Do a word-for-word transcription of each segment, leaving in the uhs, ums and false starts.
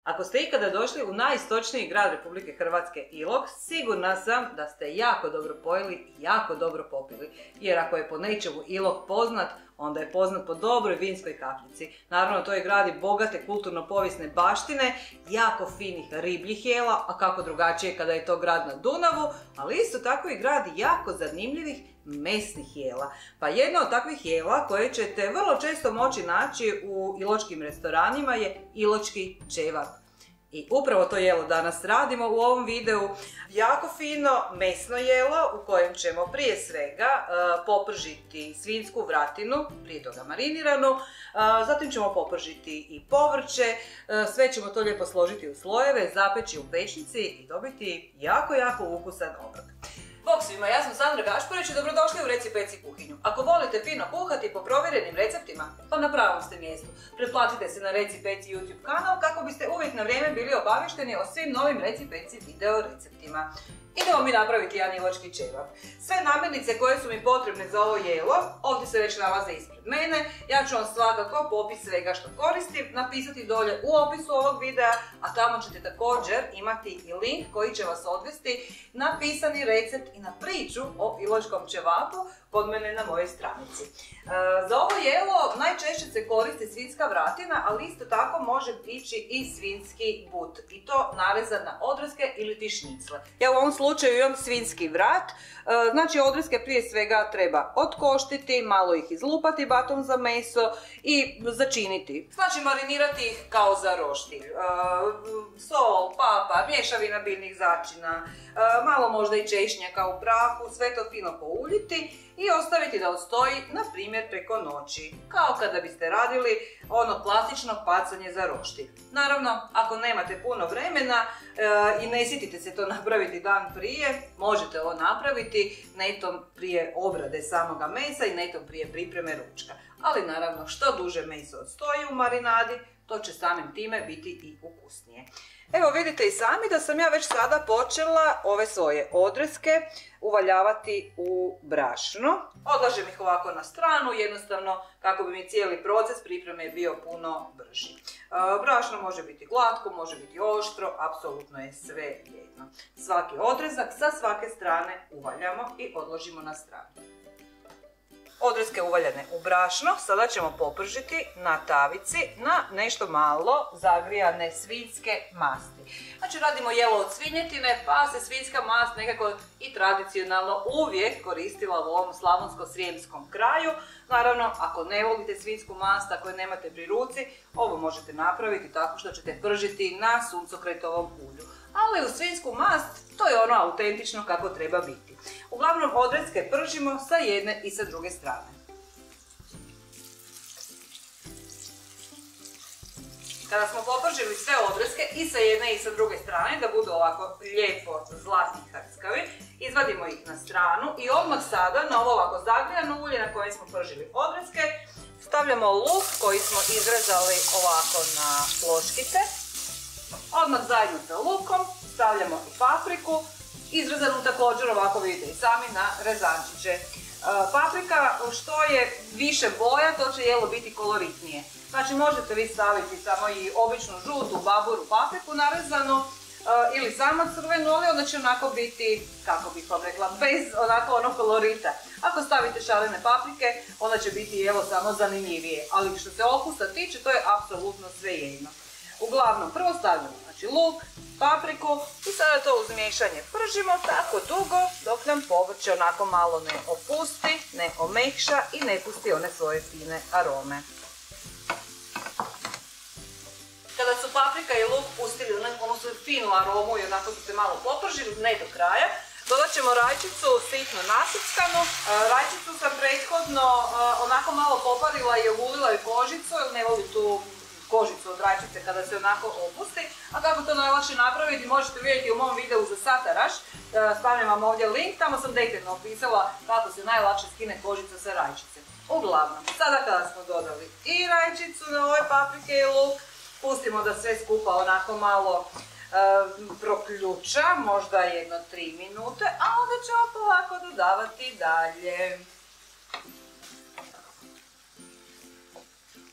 Ako ste ikada došli u najistočniji grad Republike Hrvatske, Ilok, sigurna sam da ste jako dobro pojeli i jako dobro popili. Jer ako je po nečemu Ilok poznat, onda je poznat po dobroj vinskoj kapljici. Naravno, to je grad i bogate kulturno-povijesne baštine, jako finih ribljih jela, a kako drugačije kada je to grad na Dunavu, ali isto tako i grad jako zanimljivih mesnih jela. Pa jedna od takvih jela koje ćete vrlo često moći naći u iločkim restoranima je iločki ćevap. I upravo to jelo danas radimo u ovom videu. Jako fino mesno jelo u kojem ćemo prije svega uh, popržiti svinjsku vratinu, prije toga mariniranu, uh, zatim ćemo popržiti i povrće, uh, sve ćemo to lijepo složiti u slojeve, zapeći u pećnici i dobiti jako, jako ukusan obrok. Bog svima, ja sam Sandra Gašparić i dobrodošli u Reci Peci kuhinju. Ako volite fino kuhati po provjerenim receptima, pa na pravom ste mjestu. Pretplatite se na Reci Peci YouTube kanal kako biste uvijek na vrijeme bili obavješteni o svim novim Reci Peci video receptima. Idemo mi napraviti jedan iločki ćevap. Sve namirnice koje su mi potrebne za ovo jelo, ovdje se već nalaze ispred mene. Ja ću vam svakako popis svega što koristim napisati dolje u opisu ovog videa, a tamo ćete također imati i link koji će vas odvesti na pisani recept i na priču o iločkom ćevapu kod mene na mojoj stranici. E, za ovo jelo najčešće se koristi svinjska vratina, ali isto tako može ići i svinjski but. I to narezan na odreske ili ti šnicle. Ja u ovom slučaju imam svinjski vrat, e, znači odreske prije svega treba otkoštiti, malo ih izlupati batom za meso i začiniti. Znači marinirati ih kao za roštilj. E, sol, papa, mješavina biljnih začina, e, malo možda i češnjaka u prahu, sve to fino pouljiti i ostaviti da odstoji, na primjer, preko noći, kao kada biste radili ono klasično pacanje za roštilj. Naravno, ako nemate puno vremena e, i ne sjetite se to napraviti dan prije, možete ovo napraviti netom prije obrade samoga mesa i netom prije pripreme ručka. Ali naravno, što duže meso odstoji u marinadi, to će samim time biti i ukusnije. Evo vidite i sami da sam ja već sada počela ove svoje odreske uvaljavati u brašno. Odlažem ih ovako na stranu, jednostavno kako bi mi cijeli proces pripreme bio puno brži. Brašno može biti glatko, može biti oštro, apsolutno je sve jedno. Svaki odrezak sa svake strane uvaljamo i odložimo na stranu. Odreske uvaljane u brašno sada ćemo popržiti na tavici na nešto malo zagrijane svinjske masti. Znači radimo jelo od svinjetine, pa se svinjska mast nekako i tradicionalno uvijek koristila u ovom slavonsko-srijemskom kraju. Naravno, ako ne volite svinjsku mast, ako je nemate pri ruci, ovo možete napraviti tako što ćete pržiti na suncokretovom ulju. Ali u svinjsku mast to je ono autentično kako treba biti. Uglavnom odreske pržimo sa jedne i sa druge strane. Kada smo popržili sve odreske i sa jedne i sa druge strane, da budu ovako lijepo zlatni hrskavi, izvadimo ih na stranu i odmah sada na ovo ovako zagrijano ulje na kojem smo pržili odreske stavljamo luk koji smo izrezali ovako na pločkice. Odmah zajedno sa lukom stavljamo i papriku, izrezanu također ovako vidite i sami na rezančiće. Paprika što je više boja, to će jelo biti koloritnije. Znači možete vi staviti samo i običnu žutu baburu papriku narezanu ili samo crvenu, ali onda će onako biti, kako bih vam rekla, bez onako ono kolorita. Ako stavite šarene paprike, onda će biti jelo samo zanimljivije, ali što se okusa tiče, to je apsolutno svejedno. Uglavnom, prvo stavljamo znači, luk, papriku i sada to uz miješanje pržimo tako dugo dok nam povrće onako malo ne opusti, ne omekša i ne pusti one svoje fine arome. Kada su paprika i luk pustili onu svoju finu aromu i onako su se malo popržili, ne do kraja, dodat ćemo rajčicu sitno nasickanu. Rajčicu sam prethodno onako malo poparila i ogulila i kožicu, jer ne volim tu kožicu od rajčice kada se onako opusti. A kako to najlakše napraviti možete vidjeti u mom videu za sataraš. Stavljam vam ovdje link, tamo sam detaljno opisala kako se najlakše skine kožica sa rajčice. Uglavnom, sada kada smo dodali i rajčicu na ove paprike i luk, pustimo da sve skupa onako malo e, proključa, možda jedno tri minute, a onda ćemo polako dodavati dalje.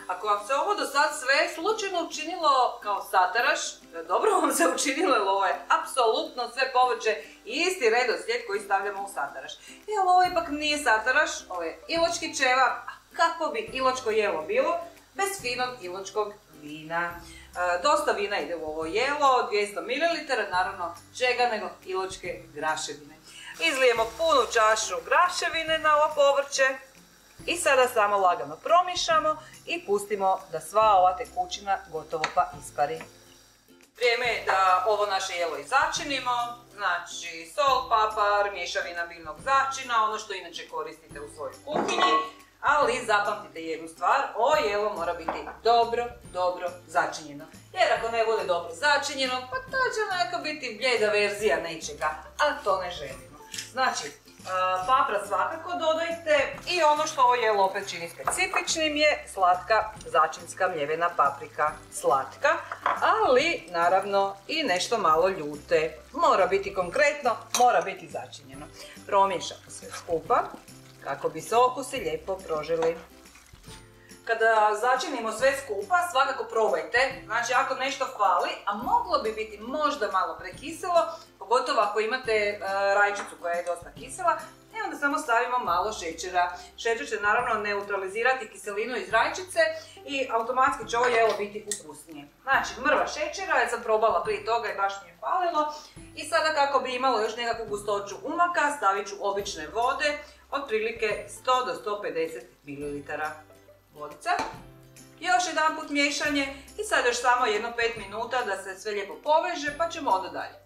Ako vam se ovo do sad sve slučajno učinilo kao sataraš, dobro vam se učinilo, jer ovo je apsolutno sve povrće i isti redoslijed koji stavljamo u sataraš. Jer ovo ipak nije sataraš, ovo je iločki ćevap, a kako bi iločko jelo bilo bez finog iločkog vina. E, dosta vina ide u ovo jelo, dvjesto mililitara, naravno čega nego iločke graševine. Izlijemo punu čašu graševine na ovo povrće i sada samo lagano promiješamo i pustimo da sva ova tekućina gotovo pa ispari. Vrijeme je da ovo naše jelo i začinimo, znači sol, papar, mješavina biljnog začina, ono što inače koristite u svojoj kuhinji, ali zapamtite jednu stvar, ovo jelo mora biti dobro, dobro začinjeno. Jer ako ne bude dobro začinjeno, pa to će neka biti bljeda verzija nečega, a to ne želimo. Znači, papra svakako dodajte i ono što ovo jelo opet čini specifičnim je slatka začinska mljevena paprika. Slatka, ali naravno i nešto malo ljute. Mora biti konkretno, mora biti začinjeno. Promiješamo sve skupa kako bi se okusi lijepo prožili. Kada začinimo sve skupa, svakako probajte. Znači, ako nešto fali, a moglo bi biti možda malo prekiselo, pogotovo ako imate uh, rajčicu koja je dosta kisela, i onda samo stavimo malo šećera. Šećer će naravno neutralizirati kiselinu iz rajčice i automatski će ovo jelo biti ukusnije. Znači, mrva šećera, ja sam probala prije toga i baš mi je falilo. I sada kako bi imalo još nekakvu gustoću umaka, stavit ću obične vode, otprilike sto do sto pedeset mililitara. Vodica. Još jedan put miješanje i sad još samo jedno pet minuta da se sve lijepo poveže, pa ćemo onda dalje.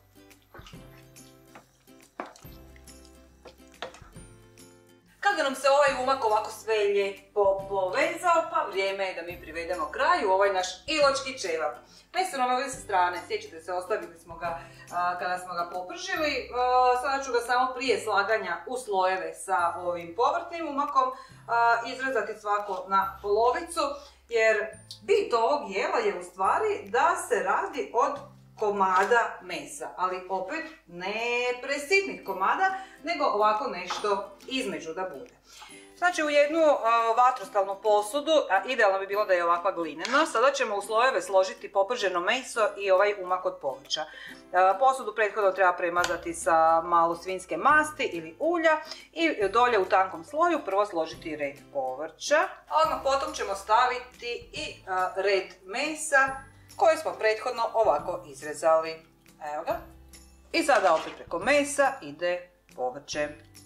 Kada nam se ovaj umak ovako sve lijepo povezao, pa vrijeme je da mi privedemo kraju ovaj naš iločki ćevap. Nesromili sa strane, sjećate se, ostavili smo ga a, kada smo ga popržili. A, sada ću ga samo prije slaganja u slojeve sa ovim povrtnim umakom a, izrezati svako na polovicu, jer bit ovog jela je u stvari da se radi od komada mesa, ali opet ne presitnih komada, nego ovako nešto između da bude. Znači, u jednu uh, vatrostalnu posudu, a idealno bi bilo da je ovakva glinena, sada ćemo u slojeve složiti poprženo meso i ovaj umak od povrća. Uh, posudu prethodno treba premazati sa malo svinjske masti ili ulja i dolje u tankom sloju prvo složiti red povrća, a odmah potom ćemo staviti i uh, red mesa koji smo prethodno ovako izrezali. Evo ga. I sada opet preko mesa ide povrće.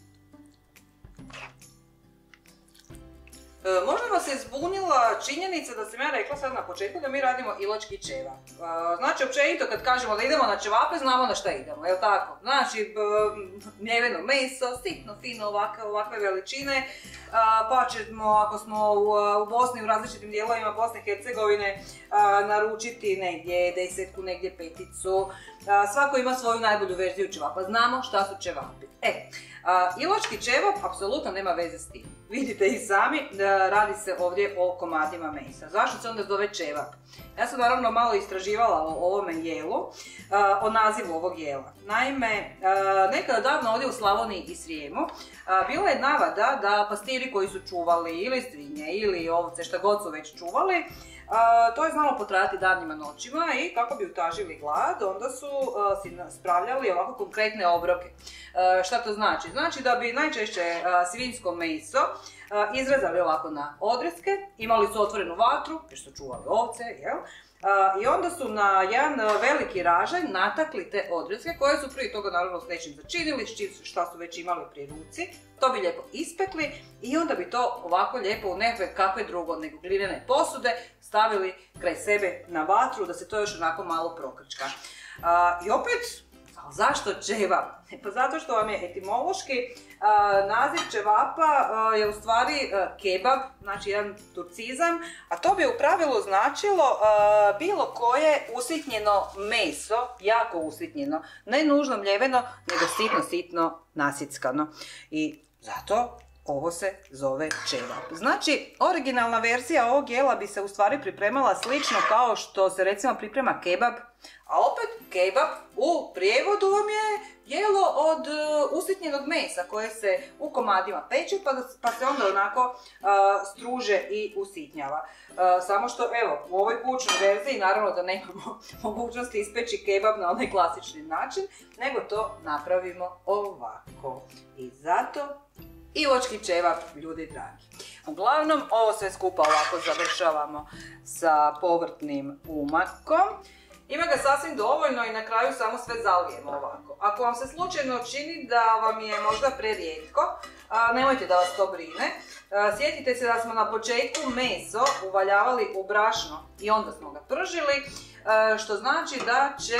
E, možda vas je zbunila činjenica da sam ja rekla sad na početku da mi radimo iločki ćevap. E, znači, općenito kad kažemo da idemo na ćevape, znamo na šta idemo, jel tako? Znači, mljeveno meso, sitno, fino, ovakve, ovakve veličine, e, pa ćemo, ako smo u, u Bosni, u različitim dijelovima Bosne i Hercegovine, e, naručiti negdje desetku, negdje peticu. E, svako ima svoju najbolju verziju ćevapa, znamo šta su ćevapi. E, a, iločki ćevap apsolutno nema veze s tim. Vidite i sami da radi se ovdje o komadima mesa. Zašto se onda zove ćevap? Ja sam naravno malo istraživala o ovome jelu, a, o nazivu ovog jela. Naime, a, nekada davno ovdje u Slavoniji i Srijemu a, bila je navada da pastiri koji su čuvali ili svinje ili ovce, šta god su već čuvali, Uh, to je znalo potrajati danima noćima i kako bi utažili glad, onda su uh, si spravljali ovako konkretne obroke. Uh, šta to znači? Znači da bi najčešće uh, svinjsko meso uh, izrezali ovako na odreske, imali su otvorenu vatru, jer su čuvali ovce, jel? Uh, I onda su na jedan uh, veliki ražanj natakli te odreske koje su prije toga naravno s nečim začinili, šta su već imali pri ruci. To bi lijepo ispekli i onda bi to ovako lijepo u nekakve kakve drugo nego glinene posude stavili kraj sebe na vatru da se to još onako malo prokrčka. Uh, I opet, zašto ćevap? Pa zato što vam je etimološki uh, naziv ćevapa uh, je u stvari uh, kebab, znači jedan turcizam, a to bi u pravilu značilo uh, bilo koje usitnjeno meso, jako usitnjeno, ne nužno mljeveno, nego sitno, sitno nasickano. I zato ovo se zove ćevap. Znači, originalna verzija ovog jela bi se u stvari pripremala slično kao što se recimo priprema kebab, a opet Kebab u prijevodu vam je jelo od uh, usitnjenog mesa koje se u komadima peče pa, pa se onda onako uh, struže i usitnjava. Uh, samo što evo u ovoj kućnoj verziji naravno da nemamo mogućnosti ispeći kebab na onaj klasični način, nego to napravimo ovako. I zato iločki ćevap, ljudi dragi. Uglavnom, ovo sve skupa ovako završavamo sa povrtnim umakom. Ima ga sasvim dovoljno i na kraju samo sve zalijemo ovako. Ako vam se slučajno čini da vam je možda prerijetko, nemojte da vas to brine. Sjetite se da smo na početku meso uvaljavali u brašno i onda smo ga pržili, što znači da će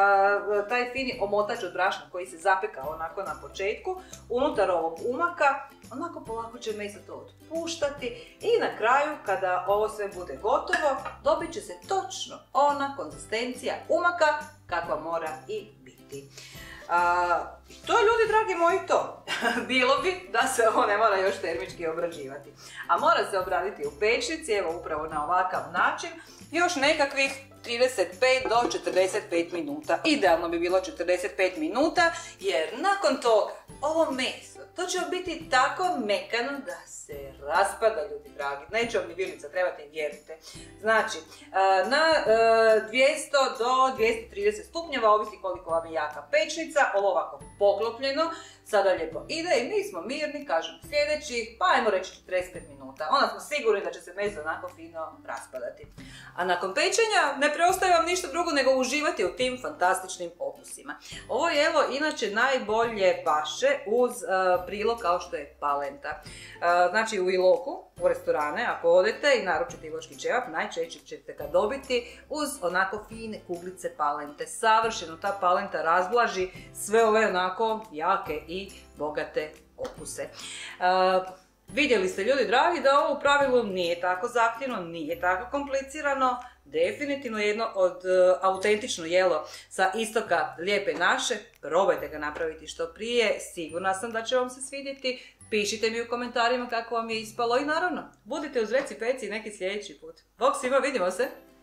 taj fini omotač od brašna koji se zapeka onako na početku, unutar ovog umaka, onako polako će meso to otpuštati i na kraju kada ovo sve bude gotovo, dobit će se točno ona konzistencija umaka kakva mora i biti. A, to je, ljudi dragi moji, to. Bilo bi da se ovo ne mora još termički obrađivati. A mora se obraditi u pećnici, evo upravo na ovakav način, još nekakvih trideset pet do četrdeset pet minuta. Idealno bi bilo četrdeset pet minuta, jer nakon toga ovo meso, to će biti tako mekano da se raspada, ljudi dragi. Neće vam ni vilica trebati, vjerujte. Znači, na dvjesto do dvjesto trideset stupnjeva, ovisi koliko vam je jaka pećnica, ovo ovako poklopljeno, sada lijepo ide i mi smo mirni, kažem, sljedeći, pa ajmo reći četrdeset pet minuta. Onda smo sigurni da će se meso onako fino raspadati. A nakon pečenja ne preostaje vam ništa drugo nego uživati u tim fantastičnim okusima. Ovo jelo inače najbolje paše uz uh, prilog kao što je palenta. Uh, znači u Iloku, u restorane, ako odete i naručite iločki ćevap, najčešće ćete ga dobiti uz onako fine kuglice palente. Savršeno ta palenta razblaži sve ove onako jake i bogate okuse. Uh, Vidjeli ste, ljudi dragi, da ovo u pravilu nije tako zahtjevno, nije tako komplicirano. Definitivno jedno od uh, autentično jelo sa istoka Lijepe naše. Probajte ga napraviti što prije, sigurna sam da će vam se svidjeti. Pišite mi u komentarima kako vam je ispalo i naravno, budite uz Reci Peci neki sljedeći put. Bog svima, vidimo se!